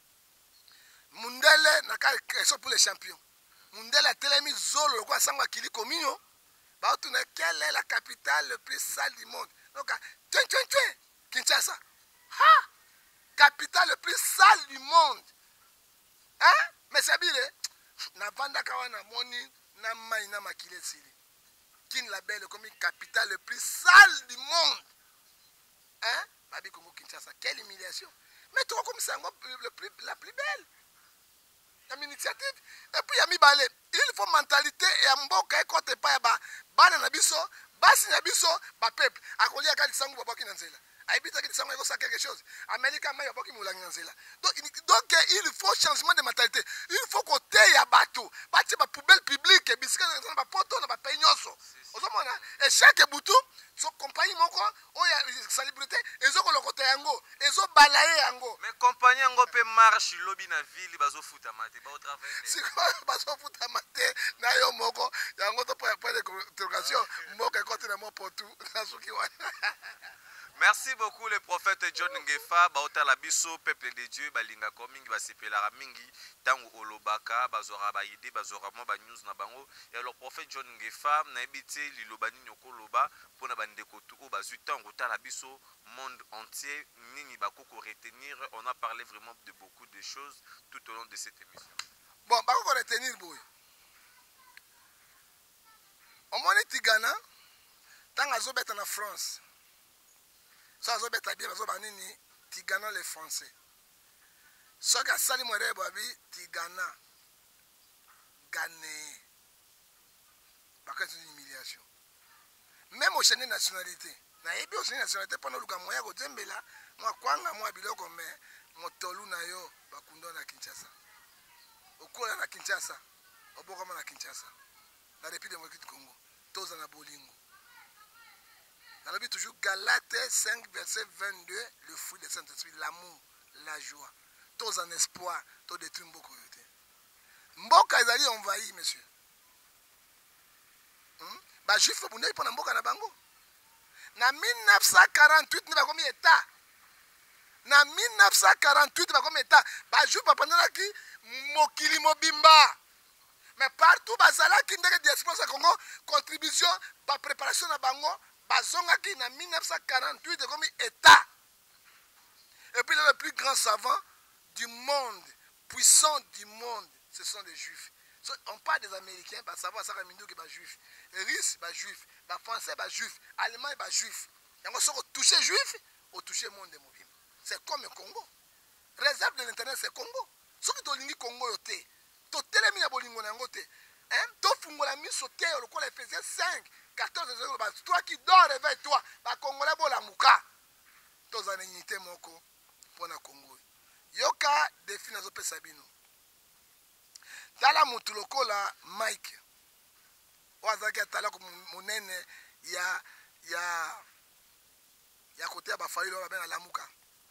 Mundele na ka question pour les champions Mundele telemi zolo kwa sangwa kili kominyo. Quelle est la capitale le plus sale du monde? Donc, Kinshasa. Ha! Capitale le plus sale du monde. Hein? Mais c'est bien. Na vanda kawana moni na mai na makile sili. Kin label comme capitale le plus sale du monde. Hein? Babi Congo Kinshasa. Quelle humiliation. Mais toi comme ça la plus belle. Une initiative. Et puis il y a mis balé. Il faut mentalité et mboka ekote pa ya bana na biso basi na biso ba peuple akolia kali sangu babaki na nzela aibita kali sangu ekosa quelque chose America mai babaki mulangi na nzela donc il faut changement de mentalité il faut côté ya bato bati ba poubelle publique bisika na ba poto na ba peignoso ozomona et chaque butu so compagnie moko oya célébrité ezo ko lokota yango ezo balaye yango mais compagnie yango pe marche lobby na ville bazo futa mate ba au travail siko bazo futa mate na yo moko yango to point d'interrogation moko côté na mo potu na suki wa. Merci beaucoup le prophète John Ngefa baota la biso peuple de Dieu balinga ko mingi basepela mingi tango olobaka bazora ba idée bazora mo ba news na bango et le prophète John Ngefa na ebité lilobani nyoko loba pona bandeko tu o bazu tango ta la biso monde entier nini bakoko retenir on a parlé vraiment de beaucoup de choses tout au long de cette émission. Bon bakoko retenir boy. On moni Tigana tango azobeta na France. Ça a été bien, Tigana les Français. Ce qui a sali mon babi, Tigana, Ghané. c'est une humiliation. Même au chaîne de nationalité. Nayebi au chaîne de nationalité pendant le moya ko djembela, moi kwanga moi biloko mais motolu na yo bakundo na Kinshasa. Okola na Kinshasa, obokama na Kinshasa. La République démocratique du Congo, tous en abolingo. On a toujours Galates 5 verset 22, le fruit du Saint-Esprit, l'amour, la joie. Tous en espoir, tous détruits beaucoup. Mboka ezali envahi, monsieur. Ba juif bunei pona mboka na bango. Na 1948 ne ba komi état. Na 1948 ba komi état. Ba juif pendant ki mokili mobimba. Mais partout bazalaki ndenge diaspora Congo contribution ba préparation na bango bazongaki na 1948 comme état. Et puis le plus grand savant du monde, puissant du monde, ce sont les juifs. On parle des Américains, bah savoir ça comme que les juifs, les Russes, les juifs, les Français, les juifs, les Allemands, les juifs. Et on sort toucher juifs, ou toucher le monde de Mobile. C'est comme le Congo. Réserve de l'internet, c'est Congo. Ce qui est Congo yote. To telemi na bolingo na ngote. Hein? To fungola miso te le quoi les faisait 5, 14 euros. Toi qui dors, réveille-toi. Ba Congolais bola muka. Tous en unité moko pour na Congo. Yoka défi na zo pesa bino. Dala mutu lokola Mike. Wazaki atala ko monene ya côté ba fayi lo ba benga lamuka.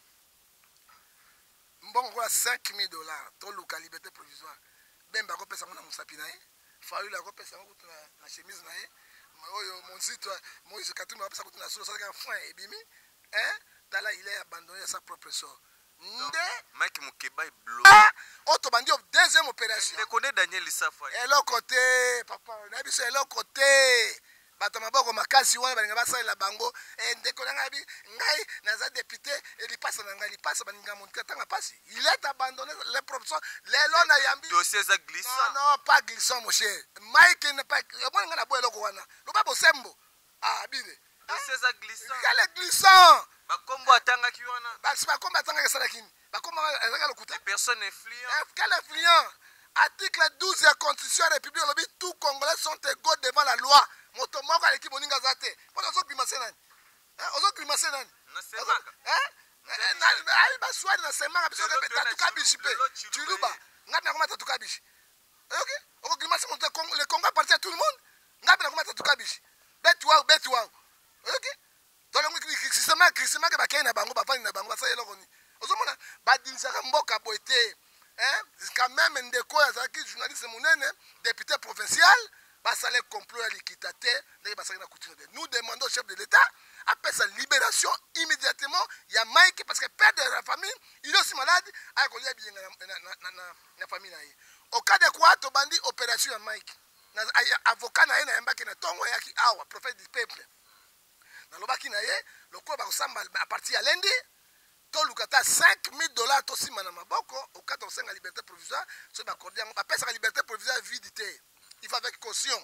Mbongo kwa $5,000 to luka liberté provisoire. Bemba ko pesa ngona musapi na ye. Fayi la ko pesa ngona na chemise na ye. Oyo mon site Moïse Katumbi ko pesa ngona na solo ça ka fin ebimi. Hein? Dala il est abandonné à sa propre sort. Mike Mukeba est bloqué. Auto bandi deuxième opération. Je connais Daniel Safa. Et l'autre côté, papa, na biso et l'autre côté. Bato maboko makasi wana balinga basala bango et ndeko ngabi ngai naza député et li passe na ngai li passe baninga montka tanga pasi. Il est abandonné les professeurs les lois na yambi. Dossier za glissant. Non, pas glissant mon cher. Mike n'est pas bon ngana boye loko wana. Lo ba bosembo. Ah bide. Dossier za glissant. Quel est glissant? Bakombo atanga ki wana. Ba siba komba tanga ke salakini. Bakomba ezaka lokuta. Les personnes influentes. Quel influent? Article 12 de la Constitution de la République, tous les Congolais sont égaux devant la loi. Motomoko à l'équipe Moninga Zate. Pourquoi vous grimacer nan? Vous grimacer nan? Nasemaka. Aïe ba soir na semaka biso ke tatuka bishipe. Chuluba. Ngapi na koma tatuka bishi. OK? Vous grimacer le Congo appartient à tout le monde. Ngapi na koma tatuka bishi. Betua. OK? Dans le système que ba kena bango ba fani na bango ba sa yelo koni. Ozomona ba dinsaka mboka boité. Hein? Quand même ndeko yazaki journaliste monene, député provincial, basale complot à l'équité, nous demandons au chef de l'État après sa libération immédiatement. Il y a Mike parce que père de la famille, il est aussi malade, a collé bien la famille. Au cas de quoi, tu bandit opération à Mike. Avocat na yena yamba kena tongo yaki awa prophète du peuple. Na lobaki na ye, le quoi ba ressemble à partir à lundi. $5,000 aussi manama boko au cas de la liberté provisoire ce m'accorder on appelle ça la liberté provisoire vidité il va avec caution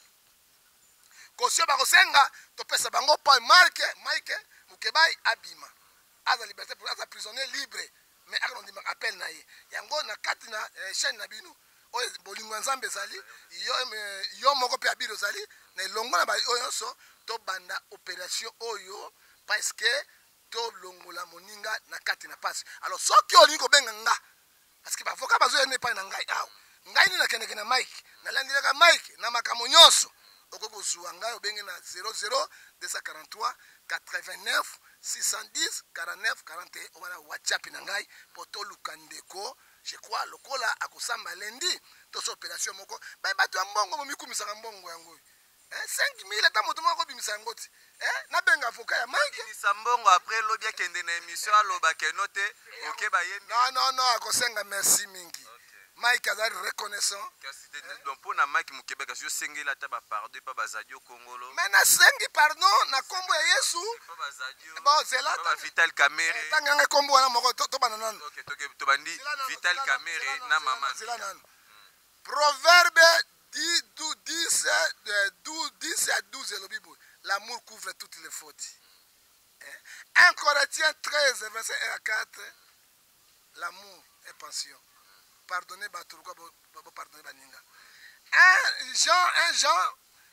ba kosenga to pesa bango pa Mike Mukebai abima aza liberté provisoire aza prisonnier libre mais on dit appel na ye yango na kati na chaîne na binu oyo bolingo nzambe zali yo moko pe abiro zali na longo na ba oyo so to banda opération oyo parce que to longola moninga na kati na passe alors soki olingi kobenga nga parce que bavoka bazo ne pa na ngai aw ngai ni na keneke na Mike na landilaka Mike na makambo nyonso okoko zuwa ngai obenge na 00 243 89 610 49 41 wana WhatsApp na ngai poto lukandeko je crois lokola akosamba lendi to so opération moko ba bato ya mbongo momikumisaka mbongo yango 5,000 ata moto moko bimisa ngoti na benga avocat ya Mike ni sambongo après lobia kende na émission aloba kenote OK ba yembi non akosenga merci mingi Mike azali reconnaissant donc pour na Mike Mukeba kasi yo sengela ta ba pardon pa bazadio Kongolo mais na sengi pardon na kombo ya Yesu pa bazadio bon zela pa Vital Kamere tanga kombo wana moko to banana OK to bandi Vital Kamere na mama Proverbe 10 à 12 le Bible. L'amour couvre toutes les fautes. 1 Corinthiens 13, verset 1 à 4. L'amour est passion. Pardonnez Baturuka, pardonnez Baninga. 1 Jean,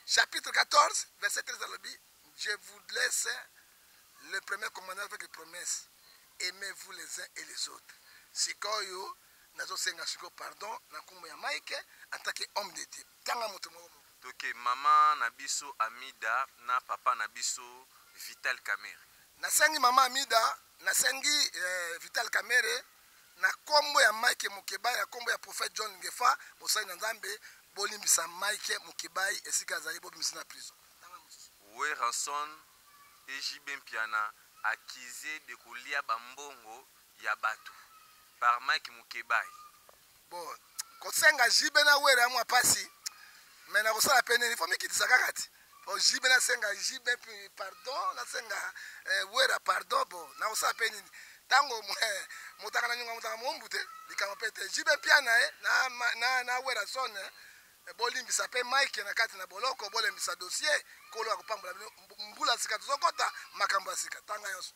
chapitre 14 verset 13 à l'objet. Je vous laisse le premier commandement avec les promesses. Aimez-vous les uns et les autres. Sikoyo nazo senga siko pardon na kumbo ya Mike en tant qu'homme de Dieu. Tanga moto moko. Ok, maman Nabiso Amida na papa Nabiso Vital Kamere. Nasengi mama Amida, nasengi Vital Kamere na kombo ya Mike Mukebai na kombo ya prophète John Ngefa bosai na Nzambe bolimbisa Mike Mukebai esika azali bobimbisa na prison. We ranson Ejibem Piana accusé de kolia bambongo ya batu par Mike Mukebai. Bon, kosenga jibe na wera mwa pasi mais na kosala pene il faut mikitisa kakati. Bon jibe na senga jibe pardon na senga wera pardon bon na kosala pene tango mutaka na nyunga mutaka mombute likama pete jibe piana na wera son bolimbisa pe Mike na kati na boloko bolembisa dossier kolo akopambola mbula sika tozokota makambo sika tanga yoso.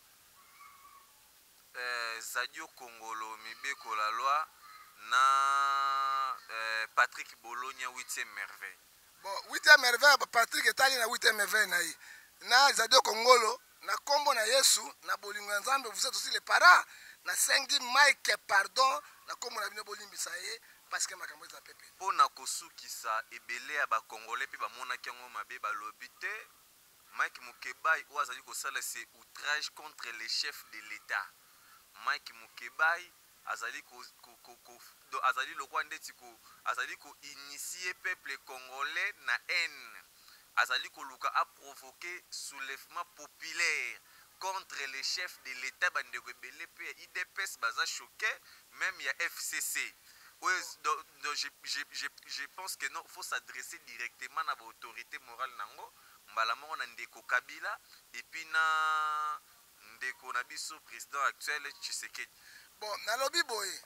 Zadio Kongolo Mibeko la loi na Patrick Bologna 8e merveille. Bon 8e merveille Patrick etali na 8e merveille na yi. Na Zadio Kongolo na kombo na Yesu na bolingo ya Nzambe vous êtes aussi les parents na sengi Mike pardon na kombo na bino bolimbisa ye parce que makambo za pepe. Pona kosukisa ebele ya ba Congolais pe ba mona kiango mabe ba lobite Mike Mukebai oazali kosala c'est outrage contre les chefs de l'État. Mike Mukebai azali azali lokwa ndeti ko azali ko initier peuple congolais na haine. Azali ko luka a provoquer soulèvement populaire contre les chefs de l'État bandeko ebele pe IDPS baza choqué même il y a FCC. Oui, donc je pense que non, il faut s'adresser directement à l'autorité morale nango mbala moko na ndeko Kabila et puis na ndeko na biso président actuel Tshisekedi. Bon nalobi boye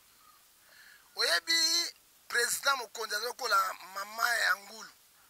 oyebi président mokonzi azokola mama ya ngulu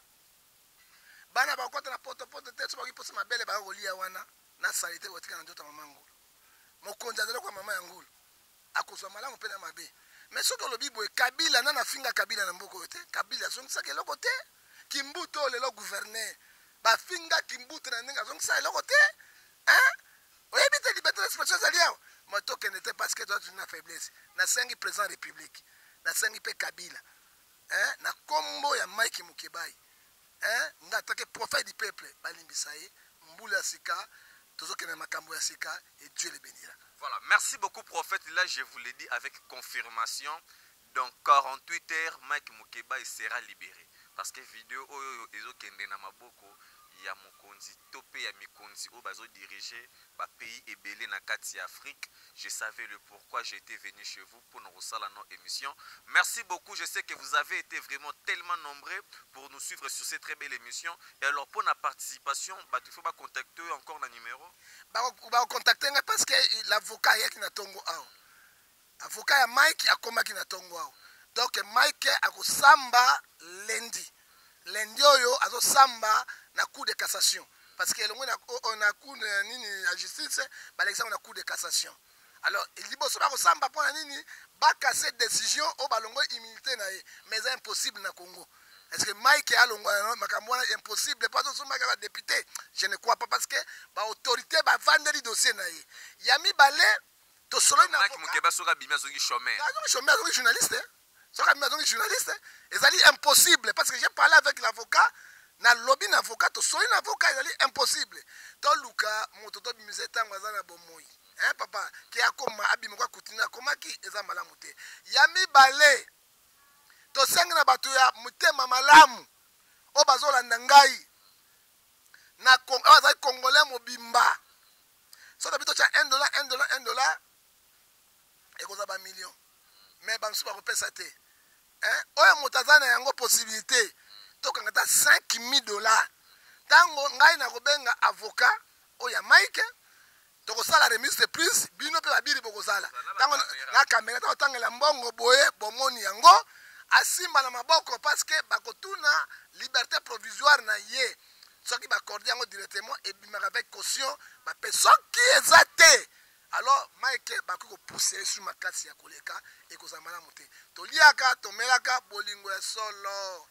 bana bakota na poto te so bakiposa mabele bakolia wana na salite botika na ndoto mama ngulu mokonzi azokola mama ya ngulu akozwa malamu pe na mabe. Mais ce que le Bible Kabila nana finga Kabila na mboko te Kabila zongisa ke loko te Kimbuto le gouverneur ba finga Kimbuto na ndinga zongisa loko te hein oyebi te liberté d'expression zaliao moto que n'était parce que toi tu n'as faiblesse na sengi président république na sengi pe Kabila hein na kombo ya Mike Mukebai hein nga take prophète du peuple balimbisa ye mbula sika tozoke na makambo ya sika et Dieu le bénira. Voilà, merci beaucoup prophète. Là, je vous l'ai dit avec confirmation. Dans 48 heures, Mike Mukebai sera libéré. Parce que vidéo ezokende na maboko ya mokonzi topé ya mikonzi o bazo diriger ba pays ebelé na kati Afrique. Je savais le pourquoi j'étais venu chez vous pour nous resala nos émissions. Merci beaucoup. Je sais que vous avez été vraiment tellement nombreux pour nous suivre sur cette très belle émission. Et alors pour la participation, il faut pas contacter encore le numéro. Ba contacter parce que l'avocat yaki na tongo ao. Avocat ya Mike akomaki na tongo ao. Donc Mike akosamba lundi. Lundi oyo azosamba na cour de cassation parce que on a cour nini la justice ba l'examen na cour de cassation. Alors il dit boso ba kosamba pona nini ba casser décision o balongo immunité na ye mais c'est impossible na Congo. Est-ce que Mike alongo makambo na impossible pas so maka ba député je ne crois pas parce que ba autorité ba vendeli dossier na ye. Yami balé to solo na Mike Mukebai soka bimia soki chômeur. Chômeur soki journaliste. Soka bimia soki journaliste. Ezali impossible parce que j'ai parlé avec l'avocat na lobby na avocat to solo na avocat ezali impossible. To luka moto to bimise tango azana bomoi. Hein papa ki akoma abimi kwa kutina komaki eza malamu te. Yami balé to senga na bato ya mutema malamu o bazolanda ngai na azali congolais mobimba. So to bito cha $1 et koza ba million mais ba msuba kopesa te hein oya motazana yango possibilité to kangata $5,000 tango ngai na kobenga avocat oya Mike to kosala remise de plus bino pe babiri bokozala tango na kamera to tangela mbongo boye bomoni yango asimba na maboko parce que bakotuna liberté provisoire na ye soki bakordi yango directement et bimaka avec caution ba soki ezate. Alors Mike bakuko pousser sur makasi ya koleka et kozamala moté. Toliaka tomelaka bolingo ya solo.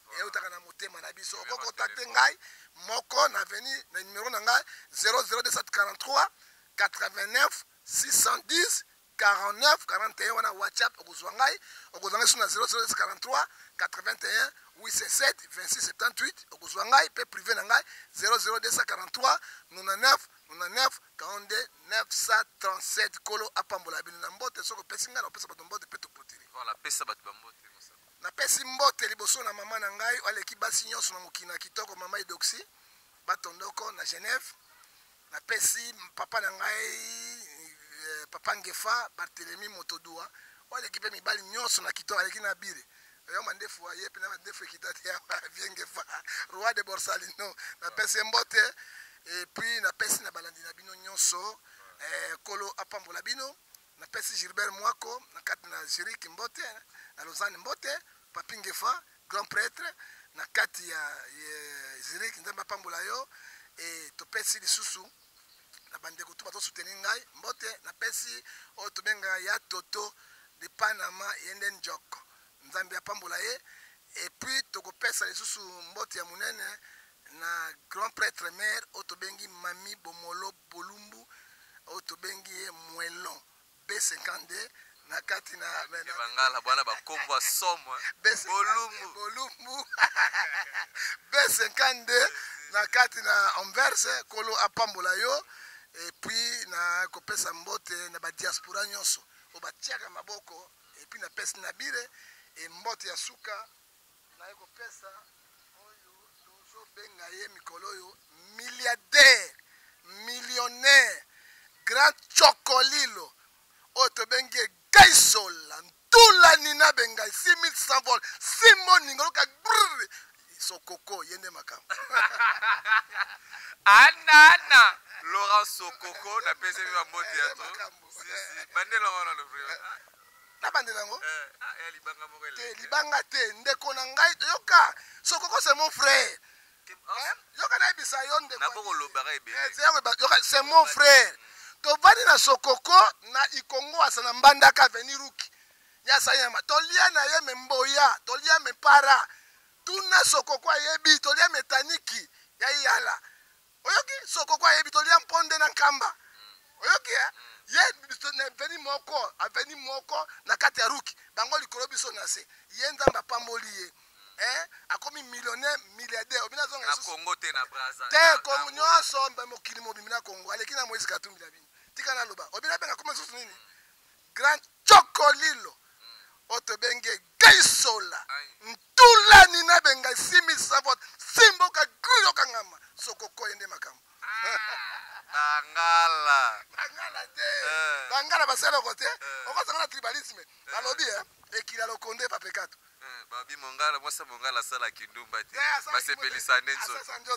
eutaka na motema na biso okocontacte ngai moko na veni na numéro na ngai 00243 89 610 49 41 wana WhatsApp okozwa ngai sur na 00243 81 87 26 78 okozwa ngai pe privé na ngai 00243 99 99 42 937 kolo apambola bino na mbote soko pesi ngai na pesa bato mbote pe topotiri voilà pesa bato bambote na pesi mbote liboso na mama na ngai aleki basi nyonso na mokina kitoko mama Idoxi batondoko na Genève na pesi papa na ngai papa Ngefa Barthélemy Motodua aleki pe mibali nyonso na kitoko aleki na bire yo mandefu wa yepe na mandefu kitati ya Ngefa roi de Borsalino na pesi mbote et puis na pesi na balandi na bino nyonso kolo apambola bino na pesi Gilbert Mwako na kati na Jéric Mbote na Lausanne Mbote Papi Ngefa grand prêtre na kati ya Jéric nzamba pambola yo et to pesi lisusu na bandeko to bato soutenir ngai Mbote na pesi o to benga ya Toto de Panama yenden Njoko nzambe apambola ye et puis to ko pesa lisusu Mbote ya munene na grand prêtre mère o to bengi Mami Bomolo Bolumbu o to bengi Mwelon B52 na kati na bangala bwana bakombo somo Bolumbu B52 na kati na Anvers kolo apambola yo et puis na kopesa mbote na ba diaspora nyonso o batiaka maboko et puis na pesa na bire et mbote ya suka na kopesa oyo tozo benga ye mikolo yo milliardaire millionnaire grand chocolilo oto benge gaisola ntula nina benga 6100 vol simon ngoloka brr sokoko yende makam ana Laurent Sokoko na pese ba mbote ya to bandela wana le vrai na bandela ngo ya libanga moko te libanga te ndeko na ngai yoka Sokoko c'est mon frère yoka na bisa yonde na boko lobara ebe c'est mon frère tovandi na Sokoko na Ikongo asana mbandaka veni ruki ya sayama tolia na ye memboya tolia mepara tuna Sokoko ayebi tolia metaniki ya yala oyoki Sokoko ayebi tolia mponde na nkamba oyoki ye veni moko na kati ya ruki bango likolo biso na se ye nzamba pamboli ye akomi millionnaire milliardaire obina zonga na Congo te na Brazza te Congo nyonso mba mokili mobimi na Congo aleki na Moïse Katumbi la bini tika na loba obina benga koma susu nini grand chocolilo oto benge gaisola ntula nina benga 6000 vote simboka gruyo kangama Sokoko yende makambo Bangala te Bangala baselo kote okosanga tribalisme alobi ekila lokonde papekato babi mongala mwasa mongala sala kindumba te basepelisa ndenzo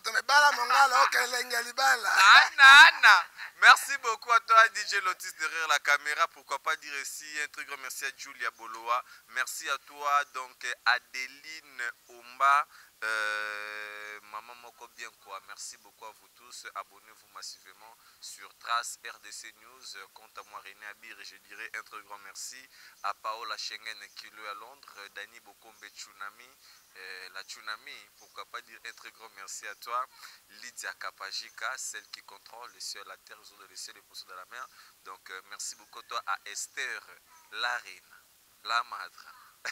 Anna merci beaucoup à toi DJ Lotis derrière la caméra, pourquoi pas dire ici un très grand merci à Julia Boloa, merci à toi donc Adeline Omba Maman Moko bien quoi, merci beaucoup à vous tous, abonnez-vous massivement sur Trace RDC News. Quant à moi René Abir, je dirais un très grand merci à Paola Schengen qui est à Londres, Dani Bokombe Tsunami, la Tsunami, pourquoi pas dire un très grand merci à toi, Lydia Kapajika, celle qui contrôle le ciel, la terre, les eaux de le ciel, les poissons de la mer. Donc merci beaucoup à toi, à Esther, la reine, la madre.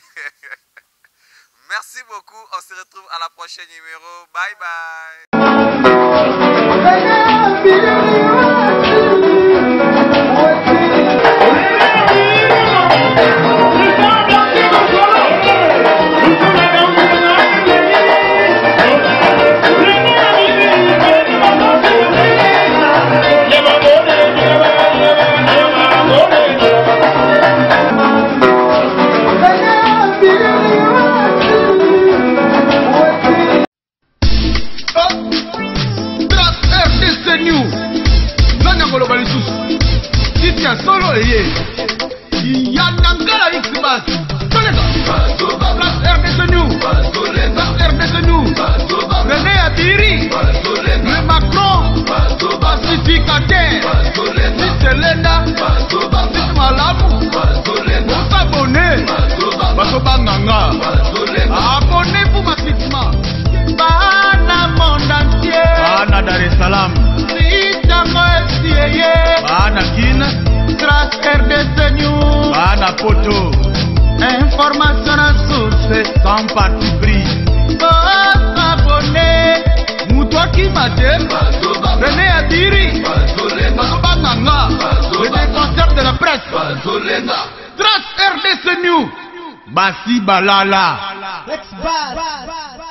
Merci beaucoup, on se retrouve à la prochaine numéro. Bye Trace RDC News. poto. Information à source sans parti pris. Oh, s'abonner. Moutoua qui m'a dit. René Adiri. Bazobanganga. Le défenseur de la presse. Trace RDC New. Bassi Balala.